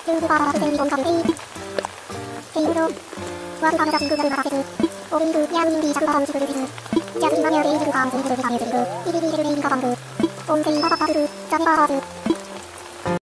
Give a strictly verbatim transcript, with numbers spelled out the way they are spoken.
ルールバーバーセイコンカムエイセイムロワルカムザシングルガラセズオリールヤウインディシャルバーンチクルビズジャズリマニアレイズルカーンズイズルビカミュージックイリリリルレインカバング音声バババブルザビバーハーズ